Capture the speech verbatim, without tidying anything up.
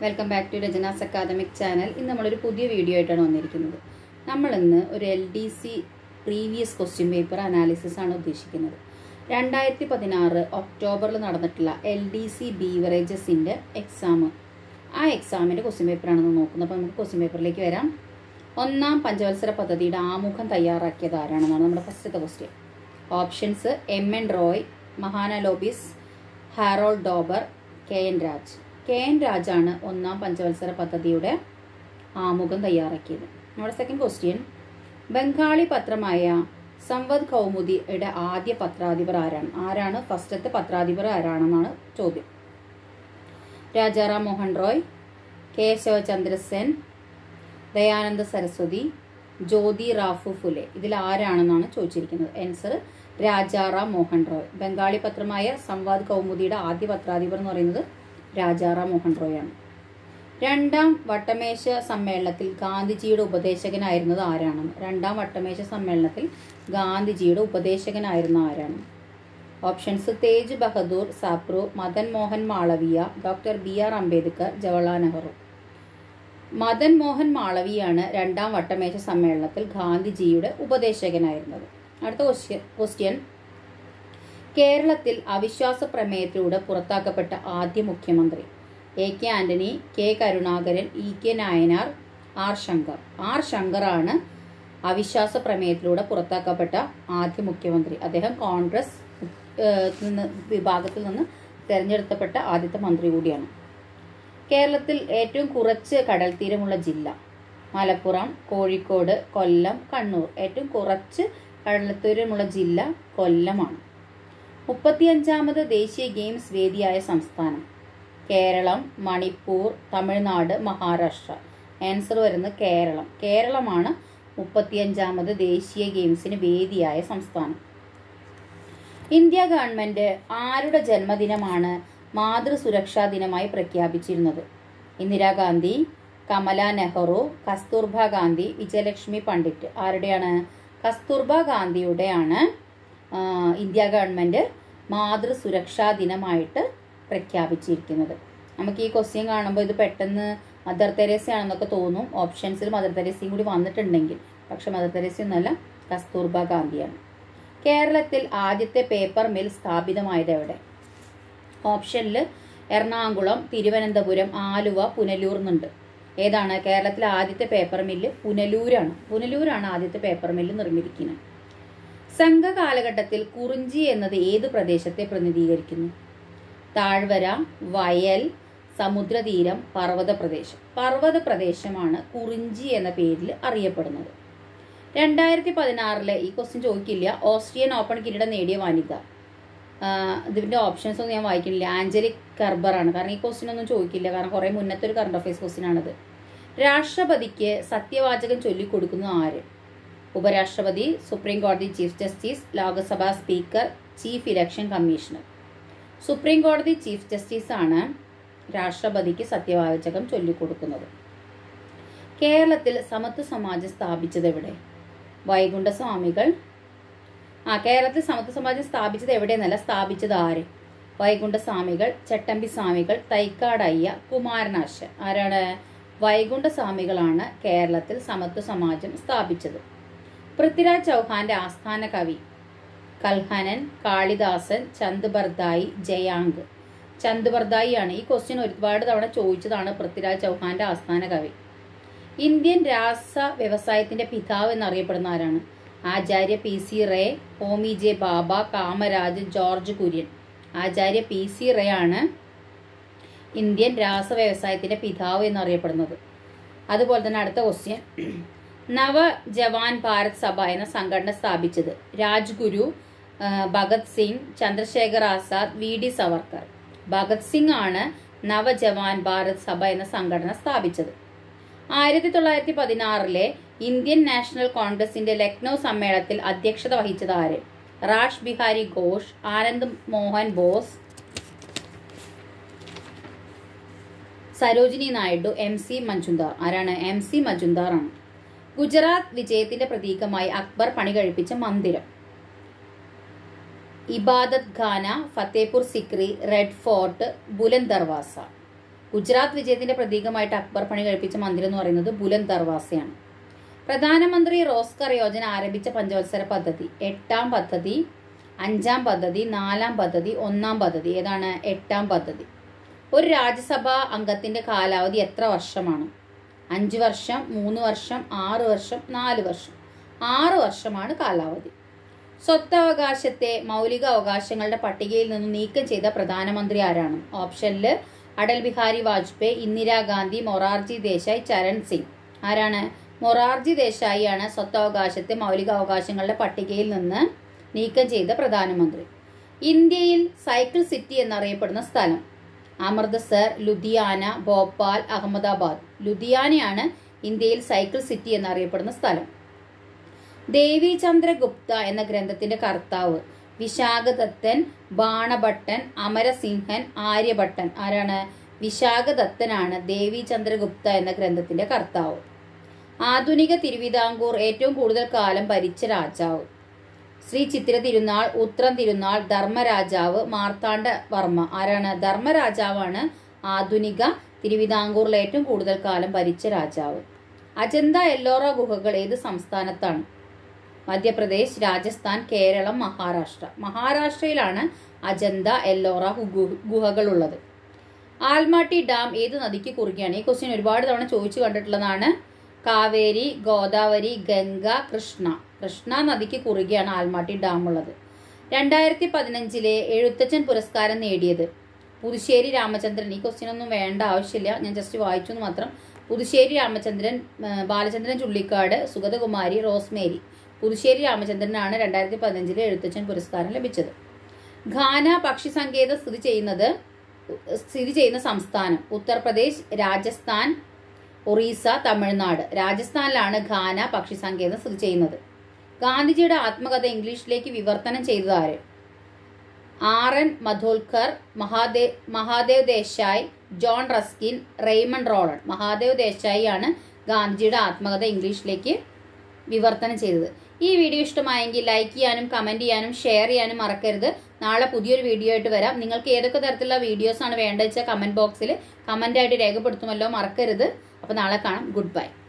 Welcome back to Rachana's academic channel. ഇന്ന് നമ്മളൊരു പുതിയ വീഡിയോ ആയിട്ടാണ് വന്നിരിക്കുന്നത്. നമ്മളിന്ന് ഒരു L D C previous question paper analysis ആണ് ഉദ്ദേശിക്കുന്നത്. രണ്ടായിരത്തി പതിനാറ് ഒക്ടോബറിൽ നടന്നിട്ടുള്ള എൽ ഡി സി ബീവറേജസിൻ്റെ എക്സാം, ആ എക്സാമിൻ്റെ ക്വസ്റ്റ്യൻ പേപ്പറാണെന്ന് നോക്കുന്നത്. അപ്പോൾ നമുക്ക് ക്വസ്റ്റ്യൻ പേപ്പറിലേക്ക് വരാം. ഒന്നാം പഞ്ചവത്സര പദ്ധതിയുടെ ആമുഖം തയ്യാറാക്കിയത് ആരാണെന്നാണ് നമ്മുടെ ഫസ്റ്റത്തെ question. Options: M N Roy, Mahalanobis, Harold Domar, K N Raj. K N രാജാണ് ഒന്നാം പഞ്ചവത്സര പദ്ധതിയുടെ ആമുഖം തയ്യാറാക്കിയത്. നമ്മുടെ സെക്കൻഡ് ക്വസ്റ്റ്യൻ: ബംഗാളി പത്രമായ സംവദ് കൗമുദിയുടെ ആദ്യ പത്രാധിപർ ആരാണ്? ആരാണ് ഫസ്റ്റത്തെ പത്രാധിപർ ആരാണെന്നാണ് ചോദ്യം. രാജാറാം മോഹൻ റോയ്, കേശവചന്ദ്ര സെൻ, ദയാനന്ദ സരസ്വതി, ജ്യോതി റാഫു ഫുലെ. ഇതിൽ ആരാണെന്നാണ് ചോദിച്ചിരിക്കുന്നത്. ആൻസർ രാജാറാം മോഹൻ റോയ്. ബംഗാളി പത്രമായ സംവാദ് കൗമുദിയുടെ ആദ്യ പത്രാധിപർ എന്ന് പറയുന്നത് രാജാറാം മോഹൻ റോയ് ആണ്. രണ്ടാം വട്ടമേശ സമ്മേളനത്തിൽ ഗാന്ധിജിയുടെ ഉപദേശകനായിരുന്നത് ആരാണെന്ന്. രണ്ടാം വട്ടമേശ സമ്മേളനത്തിൽ ഗാന്ധിജിയുടെ ഉപദേശകനായിരുന്ന ആരാണ്? Options: Tej Bahadur Sapru, Madan Mohan Malaviya, doctor B R Ambedkar, Jawaharlal Nehru. Madan Mohan മാളവിയാണ് രണ്ടാം വട്ടമേശ സമ്മേളനത്തിൽ ഗാന്ധിജിയുടെ ഉപദേശകനായിരുന്നത്. അടുത്ത ക്വസ്റ്റ്യൻ ക്വസ്റ്റ്യൻ കേരളത്തിൽ അവിശ്വാസ പ്രമേയത്തിലൂടെ പുറത്താക്കപ്പെട്ട ആദ്യ മുഖ്യമന്ത്രി? A K Antony, K Karunakaran, E K Nayanar, R Shankar. R ശങ്കറാണ് അവിശ്വാസ പ്രമേയത്തിലൂടെ പുറത്താക്കപ്പെട്ട ആദ്യ മുഖ്യമന്ത്രി. അദ്ദേഹം കോൺഗ്രസ് നിന്ന് വിഭാഗത്തിൽ നിന്ന് തെരഞ്ഞെടുക്കപ്പെട്ട ആദ്യത്തെ മന്ത്രി കൂടിയാണ്. കേരളത്തിൽ ഏറ്റവും കുറച്ച് കടൽ തീരമുള്ള ജില്ല? മലപ്പുറം, കോഴിക്കോട്, കൊല്ലം, കണ്ണൂർ. ഏറ്റവും കുറച്ച് കടൽത്തീരമുള്ള ജില്ല കൊല്ലമാണ്. മുപ്പത്തിയഞ്ചാമത് ദേശീയ ഗെയിംസ് വേദിയായ സംസ്ഥാനം? കേരളം, മണിപ്പൂർ, തമിഴ്നാട്, മഹാരാഷ്ട്ര. ആൻസർ വരുന്നത് കേരളം. കേരളമാണ് മുപ്പത്തിയഞ്ചാമത് ദേശീയ ഗെയിംസിന് വേദിയായ സംസ്ഥാനം. ഇന്ത്യ ഗവൺമെന്റ് ആരുടെ ജന്മദിനമാണ് മാതൃസുരക്ഷാ ദിനമായി പ്രഖ്യാപിച്ചിരുന്നത്? ഇന്ദിരാഗാന്ധി, കമല നെഹ്റു, കസ്തൂർബ ഗാന്ധി, വിജയലക്ഷ്മി പണ്ഡിറ്റ്. ആരുടെയാണ്? കസ്തൂർബ ഗാന്ധിയുടെയാണ് ഇന്ത്യ ഗവൺമെന്റ് മാതൃസുരക്ഷാ ദിനമായിട്ട് പ്രഖ്യാപിച്ചിരിക്കുന്നത്. നമുക്ക് ഈ ക്വസ്റ്റ്യൻ കാണുമ്പോൾ ഇത് പെട്ടെന്ന് മദർ തെരേസയാണെന്നൊക്കെ തോന്നും. ഓപ്ഷൻസിൽ മദർ തെരേസയും കൂടി വന്നിട്ടുണ്ടെങ്കിൽ, പക്ഷെ മദർ തെരേസ ഒന്നല്ല, കസ്തൂർബ ഗാന്ധിയാണ്. കേരളത്തിൽ ആദ്യത്തെ പേപ്പർ മിൽ സ്ഥാപിതമായത് എവിടെ? ഓപ്ഷനിൽ എറണാകുളം, തിരുവനന്തപുരം, ആലുവ, പുനലൂർ എന്നുണ്ട്. ഏതാണ് കേരളത്തിലെ ആദ്യത്തെ പേപ്പർ മില്ല്? പുനലൂരാണ്. പുനലൂരാണ് ആദ്യത്തെ പേപ്പർ മില്ല് നിർമ്മിക്കുന്നത്. സംഘ കാലഘട്ടത്തിൽ കുറിഞ്ചി എന്നത് ഏത് പ്രദേശത്തെ പ്രതിനിധീകരിക്കുന്നു? താഴ്വര, വയൽ, സമുദ്രതീരം, പർവ്വത പ്രദേശം. പർവ്വത പ്രദേശമാണ് കുറിഞ്ചി എന്ന പേരിൽ അറിയപ്പെടുന്നത്. രണ്ടായിരത്തി പതിനാറിലെ ഈ ക്വസ്റ്റ്യൻ ചോദിക്കില്ല. ഓസ്ട്രിയൻ ഓപ്പൺ കിരീടം നേടിയ വനിത? ഇതിന്റെ ഓപ്ഷൻസ് ഒന്നും ഞാൻ വായിക്കുന്നില്ല. ആഞ്ചലിക് കർബർ ആണ്. കാരണം ഈ ക്വസ്റ്റ്യൻ ഒന്നും ചോദിക്കില്ല, കാരണം കുറെ മുന്നത്തെ ഒരു കറണ്ട് അഫയേഴ്സ് ക്വസ്റ്റ്യൻ ആണിത്. രാഷ്ട്രപതിക്ക് സത്യവാചകം ചൊല്ലിക്കൊടുക്കുന്നത് ആര്? ഉപരാഷ്ട്രപതി, സുപ്രീം കോടതി chief justice, Lok Sabha speaker, chief election commissioner. Supreme കോടതി ചീഫ് ജസ്റ്റിസ് ആണ് രാഷ്ട്രപതിക്ക് സത്യവാചകം ചൊല്ലിക്കൊടുക്കുന്നത്. കേരളത്തിൽ സമത്വ സമാജം സ്ഥാപിച്ചത് എവിടെ? വൈകുണ്ഠ സ്വാമികൾ. ആ കേരളത്തിൽ സമത്വ സമാജം സ്ഥാപിച്ചത് എവിടെയെന്നല്ല, സ്ഥാപിച്ചത് ആര്? വൈകുണ്ഠ സ്വാമികൾ, ചട്ടമ്പി സ്വാമികൾ, തൈക്കാടയ്യ, കുമാരനാശൻ. ആരാണ്? വൈകുണ്ഠ സ്വാമികളാണ് കേരളത്തിൽ സമത്വ സമാജം സ്ഥാപിച്ചത്. പൃഥ്വിരാജ് ചൗഹാന്റെ ആസ്ഥാന കവി? കൽഹനൻ, കാളിദാസൻ, ചന്ദ് ബർദായി, ജയാങ്ക്. ചന്ദ് ബർദായി ആണ്. ഈ ക്വസ്റ്റ്യൻ ഒരുപാട് തവണ ചോദിച്ചതാണ്. പൃഥ്വിരാജ് ചൗഹാന്റെ ആസ്ഥാന കവി. ഇന്ത്യൻ രാസ വ്യവസായത്തിന്റെ പിതാവ് എന്നറിയപ്പെടുന്ന ആരാണ്? Acharya P C Ray, Homi J Bhabha, Kamaraj, George Kurien. Acharya P C Ray ആണ് ഇന്ത്യൻ രാസ വ്യവസായത്തിന്റെ പിതാവ് എന്നറിയപ്പെടുന്നത്. അതുപോലെ തന്നെ അടുത്ത ക്വസ്റ്റ്യൻ: നവ ജവാൻ ഭാരത് സഭ എന്ന സംഘടന സ്ഥാപിച്ചത്? Rajguru, Bhagat Singh, Chandrashekhar Azad, V D Savarkar. ഭഗത് സിംഗ് ആണ് നവജവാൻ ഭാരത് സഭ എന്ന സംഘടന സ്ഥാപിച്ചത്. ആയിരത്തി തൊള്ളായിരത്തി പതിനാറിലെ ഇന്ത്യൻ നാഷണൽ കോൺഗ്രസിന്റെ ലക്നൗ സമ്മേളനത്തിൽ അധ്യക്ഷത വഹിച്ചത് ആര്? Rash Behari Ghosh, Anand Mohan Bose, Sarojini Naidu, M C Majumdar. ആരാണ്? എം സി മജുംദാർ ആണ്. ഗുജറാത്ത് വിജയത്തിന്റെ പ്രതീകമായി അക്ബർ പണി കഴിപ്പിച്ച മന്ദിരം? Ibadat Khana, Fatehpur Sikri, red fort, Buland Darwaza. ഗുജറാത്ത് വിജയത്തിന്റെ പ്രതീകമായിട്ട് അക്ബർ പണി കഴിപ്പിച്ച മന്ദിരം എന്ന് പറയുന്നത് ബുലന്ദ് ദർവാസയാണ്. പ്രധാനമന്ത്രി റോസ്ഗർ യോജന ആരംഭിച്ച പഞ്ചവത്സര പദ്ധതി. എട്ടാം പദ്ധതി, അഞ്ചാം പദ്ധതി, നാലാം പദ്ധതി, ഒന്നാം പദ്ധതി. ഏതാണ് എട്ടാം പദ്ധതി? ഒരു രാജ്യസഭാ അംഗത്തിന്റെ കാലാവധി എത്ര വർഷമാണ്? അഞ്ച് വർഷം, മൂന്ന് വർഷം, ആറ് വർഷം, നാല് വർഷം. ആറ് വർഷമാണ് കാലാവധി. സ്വത്തവകാശത്തെ മൗലിക അവകാശങ്ങളുടെ പട്ടികയിൽ നിന്ന് നീക്കം ചെയ്ത പ്രധാനമന്ത്രി ആരാണ്? ഓപ്ഷനിൽ അടൽ ബിഹാരി വാജ്പേയി, ഇന്ദിരാഗാന്ധി, മൊറാർജി ദേശായി, ചരൺ സിംഗ്. ആരാണ്? മൊറാർജി ദേശായി ആണ് സ്വത്തവകാശത്തെ മൗലിക അവകാശങ്ങളുടെ പട്ടികയിൽ നിന്ന് നീക്കം ചെയ്ത പ്രധാനമന്ത്രി. ഇന്ത്യയിൽ സൈക്കിൾ സിറ്റി എന്നറിയപ്പെടുന്ന സ്ഥലം. അമൃത്സർ, ലുധിയാന, ഭോപ്പാൽ, അഹമ്മദാബാദ്. ലുധിയാനയാണ് ഇന്ത്യയിൽ സൈക്കിൾ സിറ്റി എന്നറിയപ്പെടുന്ന സ്ഥലം. ദേവി ചന്ദ്രഗുപ്ത എന്ന ഗ്രന്ഥത്തിന്റെ കർത്താവ്. വിശാഖദത്തൻ, ബാണഭട്ടൻ, അമരസിംഹൻ, ആര്യഭട്ടൻ. ആരാണ്? വിശാഖദത്തനാണ് ദേവി ചന്ദ്രഗുപ്ത എന്ന ഗ്രന്ഥത്തിന്റെ കർത്താവ്. ആധുനിക തിരുവിതാംകൂർ ഏറ്റവും കൂടുതൽ കാലം ഭരിച്ച രാജാവ്. ശ്രീ ചിത്തിര തിരുനാൾ, ഉത്രം തിരുനാൾ, ധർമ്മരാജാവ്, മാർത്താണ്ഡ വർമ്മ. ആരാണ്? ധർമ്മരാജാവാണ് ആധുനിക തിരുവിതാംകൂറിൽ ഏറ്റവും കൂടുതൽ കാലം ഭരിച്ച രാജാവ്. അജന്ത എല്ലോറ ഗുഹകൾ ഏത് സംസ്ഥാനത്താണ്? മധ്യപ്രദേശ്, രാജസ്ഥാൻ, കേരളം, മഹാരാഷ്ട്ര. മഹാരാഷ്ട്രയിലാണ് അജന്ത എല്ലോറ ഗുഹകൾ ഉള്ളത്. ആൽമാട്ടി ഡാം ഏത് നദിക്ക് കുറുകെയാണ്? ഈ ക്വസ്റ്റ്യൻ ഒരുപാട് തവണ ചോദിച്ചു കണ്ടിട്ടുള്ളതാണ്. കാവേരി, ഗോദാവരി, ഗംഗ, കൃഷ്ണ. കൃഷ്ണ നദിക്ക് കുറുകെയാണ് ആൽമാട്ടി ഡാം ഉള്ളത്. രണ്ടായിരത്തി പതിനഞ്ചിലെ എഴുത്തച്ഛൻ പുരസ്കാരം നേടിയത്. പുതുശ്ശേരി രാമചന്ദ്രൻ. ഈ ക്വസ്റ്റ്യൻ ഒന്നും വേണ്ട ആവശ്യമില്ല, ഞാൻ ജസ്റ്റ് വായിച്ചു എന്ന് മാത്രം. പുതുശ്ശേരി രാമചന്ദ്രൻ, ബാലചന്ദ്രൻ ചുള്ളിക്കാട്, സുഗതകുമാരി, റോസ്മേരി. പുതുശ്ശേരി രാമചന്ദ്രനാണ് രണ്ടായിരത്തി പതിനഞ്ചിലെ എഴുത്തച്ഛൻ പുരസ്കാരം ലഭിച്ചത്. ഘാന പക്ഷി സങ്കേതം സ്ഥിതി ചെയ്യുന്നത് സ്ഥിതി ചെയ്യുന്ന സംസ്ഥാനം. ഉത്തർപ്രദേശ്, രാജസ്ഥാൻ, ഒറീസ, തമിഴ്നാട്. രാജസ്ഥാനിലാണ് ഘാന പക്ഷി സങ്കേതം സ്ഥിതി ചെയ്യുന്നത്. ഗാന്ധിജിയുടെ ആത്മകഥ ഇംഗ്ലീഷിലേക്ക് വിവർത്തനം ചെയ്തത് ആര്? ആർ എൻ മധോൽക്കർ, മഹാദേ Mahadev Desai, John Ruskin, Raymond Rolland. Mahadev Desai ആണ് ഗാന്ധിജിയുടെ ആത്മകഥ ഇംഗ്ലീഷിലേക്ക് വിവർത്തനം ചെയ്തത്. ഈ വീഡിയോ ഇഷ്ടമായെങ്കിൽ ലൈക്ക് ചെയ്യാനും കമന്റ് ചെയ്യാനും ഷെയർ ചെയ്യാനും മറക്കരുത്. നാളെ പുതിയൊരു വീഡിയോ ആയിട്ട് വരാം. നിങ്ങൾക്ക് ഏതൊക്കെ തരത്തിലുള്ള വീഡിയോസ് ആണ് വേണ്ടത് വെച്ചാൽ കമന്റ് ബോക്സിൽ കമന്റ് ആയിട്ട് രേഖപ്പെടുത്തുമല്ലോ, മറക്കരുത്. അപ്പോൾ നാളെ കാണാം. Good by.